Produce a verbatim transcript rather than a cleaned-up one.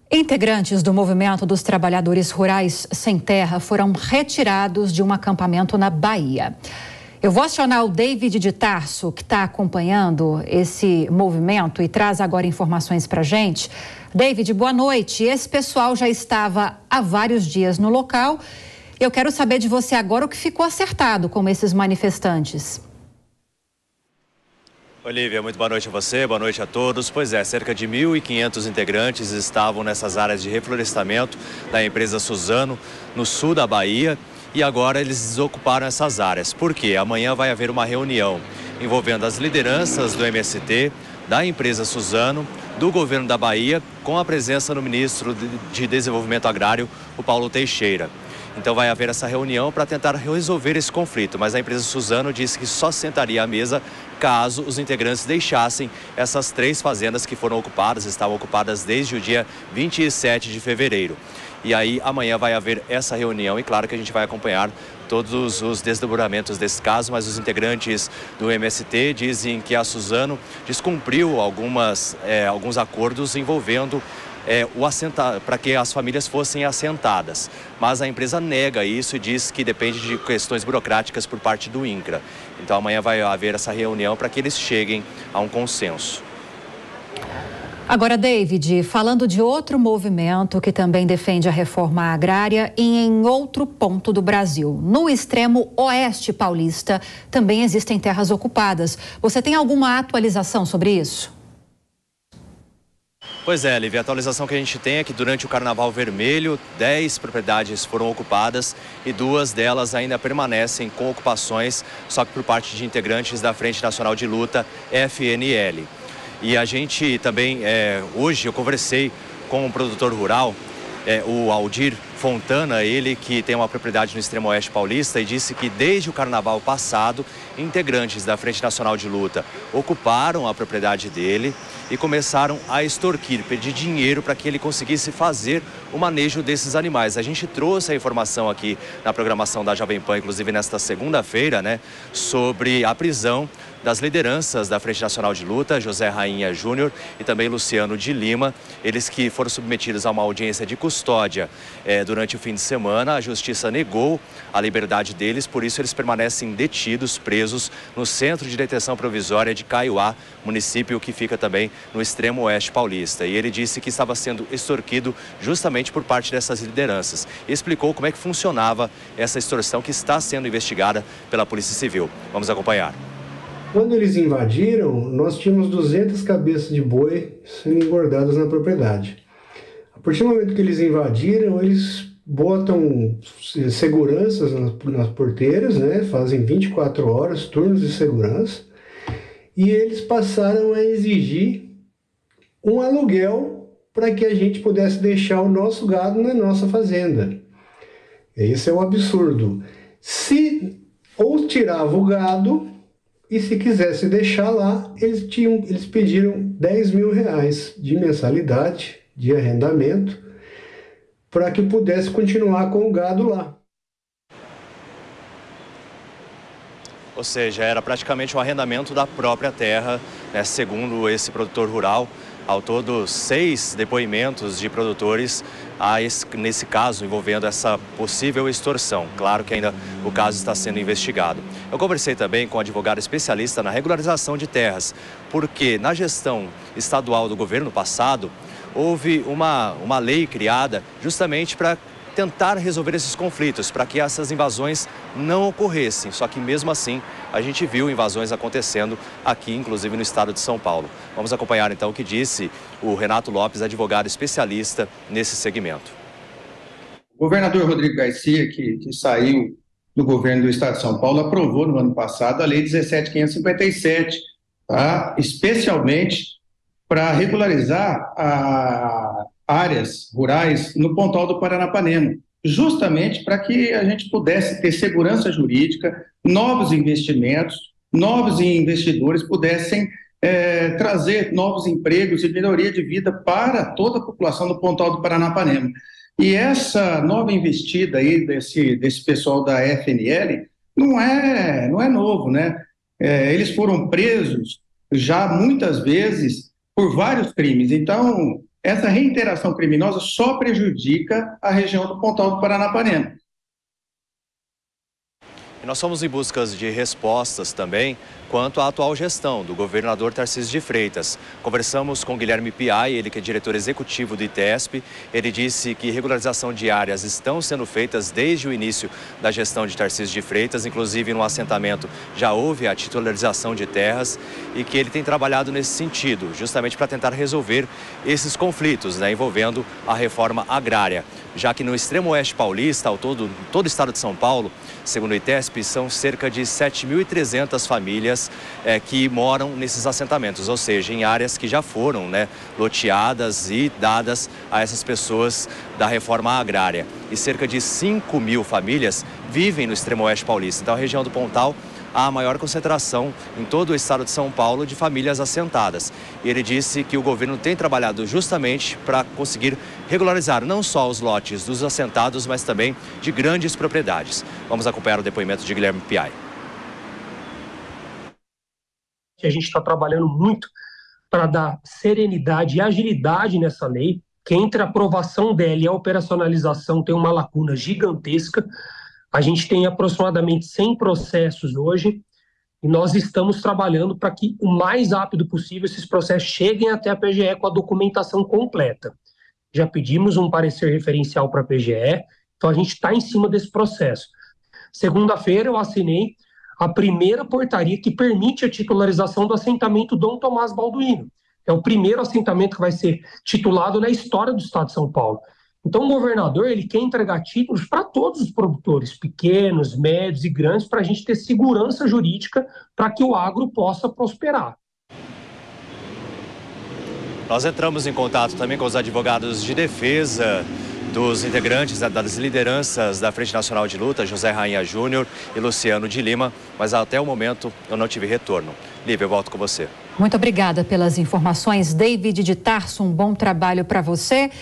Integrantes do Movimento dos Trabalhadores Rurais Sem Terra foram retirados de um acampamento na Bahia. Eu vou acionar o David de Tarso, que está acompanhando esse movimento e traz agora informações para a gente. David, boa noite. Esse pessoal já estava há vários dias no local. Eu quero saber de você agora o que ficou acertado com esses manifestantes. Olívia, muito boa noite a você, boa noite a todos. Pois é, cerca de mil e quinhentos integrantes estavam nessas áreas de reflorestamento da empresa Suzano, no sul da Bahia, e agora eles desocuparam essas áreas. Por quê? Amanhã vai haver uma reunião envolvendo as lideranças do M S T, da empresa Suzano, do governo da Bahia, com a presença do ministro de Desenvolvimento Agrário, o Paulo Teixeira. Então vai haver essa reunião para tentar resolver esse conflito, mas a empresa Suzano disse que só sentaria à mesa caso os integrantes deixassem essas três fazendas que foram ocupadas, estavam ocupadas desde o dia vinte e sete de fevereiro. E aí amanhã vai haver essa reunião e claro que a gente vai acompanhar todos os desdobramentos desse caso, mas os integrantes do M S T dizem que a Suzano descumpriu algumas, é, alguns acordos envolvendo É, o assenta, para que as famílias fossem assentadas. Mas a empresa nega isso e diz que depende de questões burocráticas por parte do INCRA. Então amanhã vai haver essa reunião para que eles cheguem a um consenso. Agora, David, falando de outro movimento que também defende a reforma agrária e em outro ponto do Brasil. No extremo oeste paulista também existem terras ocupadas. Você tem alguma atualização sobre isso? Pois é, Lívia, a atualização que a gente tem é que durante o Carnaval Vermelho, dez propriedades foram ocupadas e duas delas ainda permanecem com ocupações, só que por parte de integrantes da Frente Nacional de Luta, F N L. E a gente também, é, hoje eu conversei com um produtor rural, é, o Aldir Fontana, ele que tem uma propriedade no extremo oeste paulista, e disse que desde o Carnaval passado, integrantes da Frente Nacional de Luta ocuparam a propriedade dele e começaram a extorquir, pedir dinheiro para que ele conseguisse fazer o manejo desses animais. A gente trouxe a informação aqui na programação da Jovem Pan, inclusive nesta segunda-feira, né, sobre a prisão das lideranças da Frente Nacional de Luta, José Rainha Júnior e também Luciano de Lima, eles que foram submetidos a uma audiência de custódia é, durante o fim de semana. A Justiça negou a liberdade deles, por isso eles permanecem detidos, presos no Centro de Detenção Provisória de Caiuá, município que fica também no extremo oeste paulista. E ele disse que estava sendo extorquido justamente por parte dessas lideranças. E explicou como é que funcionava essa extorsão que está sendo investigada pela Polícia Civil. Vamos acompanhar. Quando eles invadiram, nós tínhamos duzentas cabeças de boi sendo engordadas na propriedade. A partir do momento que eles invadiram, eles botam seguranças nas, nas porteiras, né? Fazem vinte e quatro horas, turnos de segurança, e eles passaram a exigir um aluguel para que a gente pudesse deixar o nosso gado na nossa fazenda. Esse é o absurdo. Se ou tirava o gado, e se quisesse deixar lá, eles, tinham, eles pediram dez mil reais de mensalidade, de arrendamento, para que pudesse continuar com o gado lá. Ou seja, era praticamente um arrendamento da própria terra, né, segundo esse produtor rural. Ao todo, seis depoimentos de produtores a esse, nesse caso envolvendo essa possível extorsão. Claro que ainda o caso está sendo investigado. Eu conversei também com um advogado especialista na regularização de terras, porque na gestão estadual do governo passado, houve uma, uma lei criada justamente para tentar resolver esses conflitos, para que essas invasões não ocorressem. Só que mesmo assim, a gente viu invasões acontecendo aqui, inclusive no estado de São Paulo. Vamos acompanhar então o que disse o Renato Lopes, advogado especialista nesse segmento. O governador Rodrigo Garcia, que, que saiu do governo do estado de São Paulo, aprovou no ano passado a lei dezessete mil quinhentos e cinquenta e sete, tá? Especialmente para regularizar a áreas rurais no Pontal do Paranapanema, justamente para que a gente pudesse ter segurança jurídica, novos investimentos, novos investidores pudessem é, trazer novos empregos e melhoria de vida para toda a população do Pontal do Paranapanema. E essa nova investida aí desse, desse pessoal da F N L não é, não é novo, né? É, eles foram presos já muitas vezes por vários crimes. Então, essa reiteração criminosa só prejudica a região do Pontal do Paranapanema. E nós fomos em busca de respostas também quanto à atual gestão do governador Tarcísio de Freitas. Conversamos com Guilherme Piai, ele que é diretor executivo do ITESP. Ele disse que regularização de áreas estão sendo feitas desde o início da gestão de Tarcísio de Freitas, inclusive no assentamento já houve a titularização de terras e que ele tem trabalhado nesse sentido, justamente para tentar resolver esses conflitos, né, envolvendo a reforma agrária. Já que no extremo oeste paulista, ao todo, todo o estado de São Paulo, segundo o ITESP, são cerca de sete mil e trezentas famílias é, que moram nesses assentamentos, ou seja, em áreas que já foram, né, loteadas e dadas a essas pessoas da reforma agrária. E cerca de cinco mil famílias vivem no extremo oeste paulista. Então, a região do Pontal, há a maior concentração em todo o estado de São Paulo de famílias assentadas. E ele disse que o governo tem trabalhado justamente para conseguir regularizar não só os lotes dos assentados, mas também de grandes propriedades. Vamos acompanhar o depoimento de Guilherme Piai. A gente está trabalhando muito para dar serenidade e agilidade nessa lei, que entre a aprovação dela e a operacionalização tem uma lacuna gigantesca. A gente tem aproximadamente cem processos hoje e nós estamos trabalhando para que o mais rápido possível esses processos cheguem até a P G E com a documentação completa. Já pedimos um parecer referencial para a P G E, então a gente está em cima desse processo. Segunda-feira eu assinei a primeira portaria que permite a titularização do assentamento Dom Tomás Balduino. É o primeiro assentamento que vai ser titulado na história do estado de São Paulo. Então, o governador ele quer entregar títulos para todos os produtores, pequenos, médios e grandes, para a gente ter segurança jurídica para que o agro possa prosperar. Nós entramos em contato também com os advogados de defesa dos integrantes das lideranças da Frente Nacional de Luta, José Rainha Júnior e Luciano de Lima, mas até o momento eu não tive retorno. Lívia, eu volto com você. Muito obrigada pelas informações, David de Tarso, um bom trabalho para você.